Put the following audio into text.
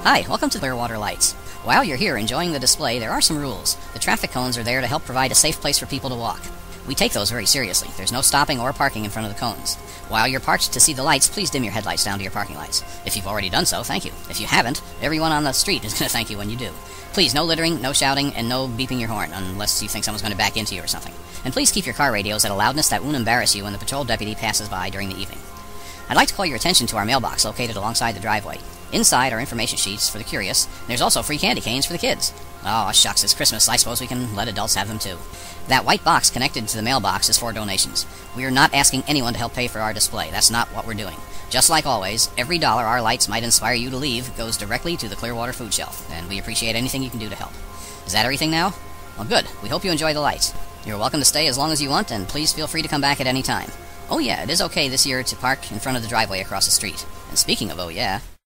Hi, welcome to Clearwater Lights. While you're here enjoying the display, there are some rules. The traffic cones are there to help provide a safe place for people to walk. We take those very seriously. There's no stopping or parking in front of the cones. While you're parked to see the lights, please dim your headlights down to your parking lights. If you've already done so, thank you. If you haven't, everyone on the street is going to thank you when you do. Please, no littering, no shouting, and no beeping your horn, unless you think someone's going to back into you or something. And please keep your car radios at a loudness that won't embarrass you when the patrol deputy passes by during the evening. I'd like to call your attention to our mailbox located alongside the driveway. Inside are information sheets for the curious, and there's also free candy canes for the kids. Oh, shucks, it's Christmas. I suppose we can let adults have them too. That white box connected to the mailbox is for donations. We are not asking anyone to help pay for our display. That's not what we're doing. Just like always, every dollar our lights might inspire you to leave goes directly to the Clearwater food shelf, and we appreciate anything you can do to help. Is that everything now? Well, good. We hope you enjoy the lights. You're welcome to stay as long as you want, and please feel free to come back at any time. Oh yeah, it is okay this year to park in front of the driveway across the street. And speaking of oh yeah...